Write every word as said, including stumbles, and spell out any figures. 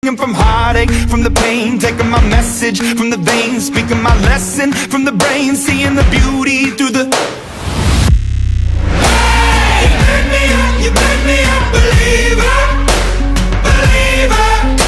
from heartache, from the pain, taking my message from the veins, speaking my lesson from the brain, seeing the beauty through the